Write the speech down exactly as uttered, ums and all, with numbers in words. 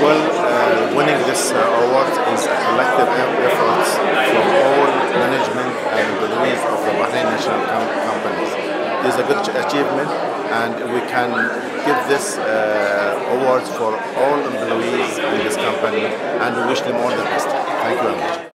Well, uh, winning this uh, award is a collective effort from all management and employees of the Bahrain national com companies. It is a good achievement, and we can give this uh, awards for all employees in this company, and we wish them all the best. Thank you very much.